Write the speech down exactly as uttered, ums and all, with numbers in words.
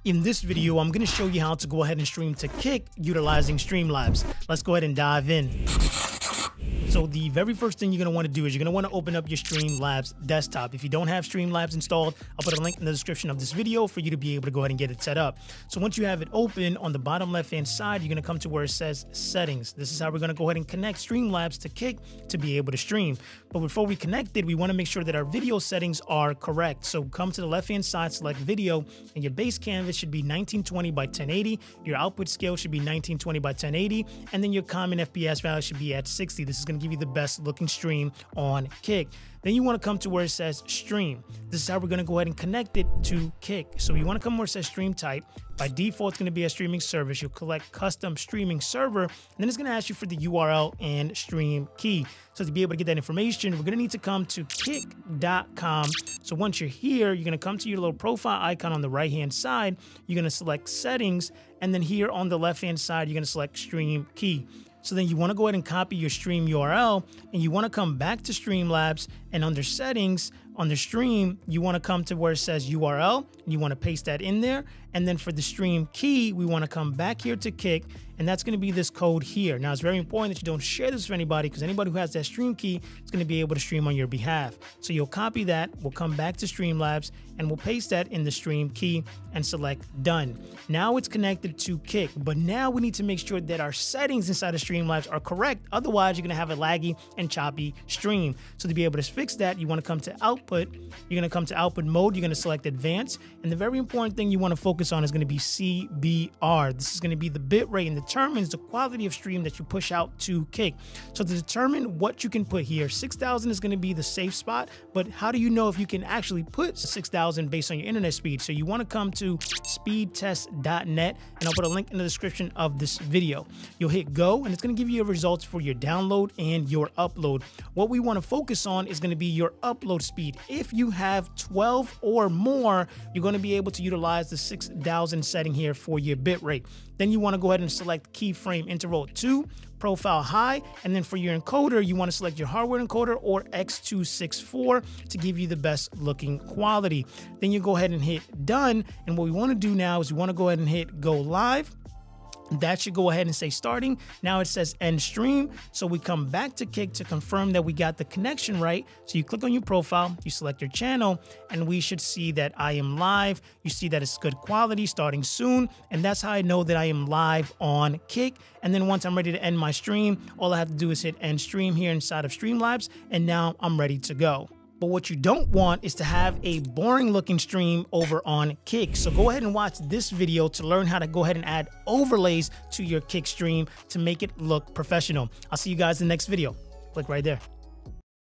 In this video, I'm going to show you how to go ahead and stream to Kick utilizing Streamlabs. Let's go ahead and dive in. So the very first thing you're going to want to do is you're going to want to open up your Streamlabs desktop. If you don't have Streamlabs installed, I'll put a link in the description of this video for you to be able to go ahead and get it set up. So once you have it open, on the bottom left-hand side, you're going to come to where it says Settings. This is how we're going to go ahead and connect Streamlabs to Kick to be able to stream. But before we connect it, we want to make sure that our video settings are correct. So come to the left-hand side, select Video, and your base canvas should be nineteen twenty by ten eighty. Your output scale should be nineteen twenty by ten eighty, and then your common F P S value should be at sixty. This is going to give you the best looking stream on Kick. Then you want to come to where it says Stream. This is how we're going to go ahead and connect it to Kick. So you want to come where it says Stream Type. By default, it's going to be a streaming service. You'll collect custom streaming server, and then it's going to ask you for the U R L and stream key. So to be able to get that information, we're going to need to come to kick dot com. So once you're here, you're going to come to your little profile icon on the right-hand side. You're going to select Settings, and then here on the left-hand side, you're going to select Stream Key. So then you want to go ahead and copy your stream U R L, and you want to come back to Streamlabs, and under Settings, under Stream, you want to come to where it says U R L, and you want to paste that in there. And then for the stream key, we want to come back here to Kick, and that's going to be this code here. Now, it's very important that you don't share this with anybody, because anybody who has that stream key is going to be able to stream on your behalf. So you'll copy that, we'll come back to Streamlabs, and we'll paste that in the stream key and select Done. Now it's connected to Kick, but now we need to make sure that our settings inside of Streamlabs are correct. Otherwise, you're going to have a laggy and choppy stream. So to be able to fix that, you want to come to Output. You're going to come to Output Mode. You're going to select Advanced. And the very important thing you want to focus on is going to be C B R. This is going to be the bit rate and determines the quality of stream that you push out to Kick. So to determine what you can put here, six thousand is going to be the safe spot, but how do you know if you can actually put six thousand based on your internet speed? So you want to come to speed test dot net, and I'll put a link in the description of this video. You'll hit go, and it's going to give you your results for your download and your upload. What we want to focus on is going to be your upload speed. If you have twelve or more, you're going to be able to utilize the six thousand setting here for your bit rate. Then you want to go ahead and select keyframe interval two, profile high, and then for your encoder, you want to select your hardware encoder or X two sixty-four to give you the best looking quality. Then you go ahead and hit done, and what we want to do now is we want to go ahead and hit go live. That should go ahead and say starting. Now it says end stream. So we come back to Kick to confirm that we got the connection right. So you click on your profile, you select your channel, and we should see that I am live. You see that it's good quality, starting soon. And that's how I know that I am live on Kick. And then once I'm ready to end my stream, all I have to do is hit end stream here inside of Streamlabs. And now I'm ready to go. But what you don't want is to have a boring looking stream over on Kick. So go ahead and watch this video to learn how to go ahead and add overlays to your Kick stream to make it look professional. I'll see you guys in the next video. Click right there.